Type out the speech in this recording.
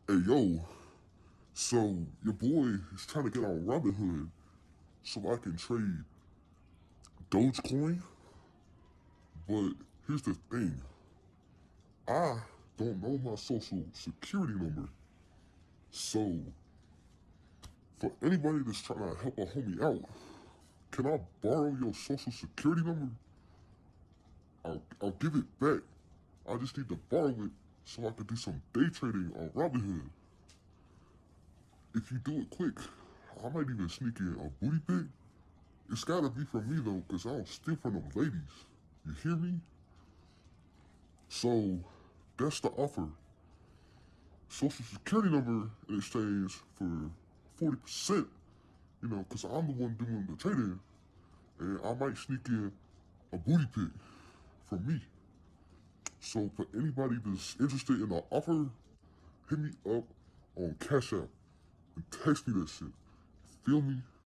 Hey yo, so your boy is trying to get on Robinhood so I can trade Dogecoin, but here's the thing. I don't know my social security number. So for anybody that's trying to help a homie out, can I borrow your social security number? I'll give it back. I just need to borrow it so I can do some day trading on Robinhood. If you do it quick, I might even sneak in a booty pic. It's gotta be from me though, cause I don't steal from them ladies. You hear me? So that's the offer. Social security number in exchange for 40%, cause I'm the one doing the trading, and I might sneak in a booty pic from me. So for anybody that's interested in the offer, hit me up on Cash App and text me that shit. Feel me?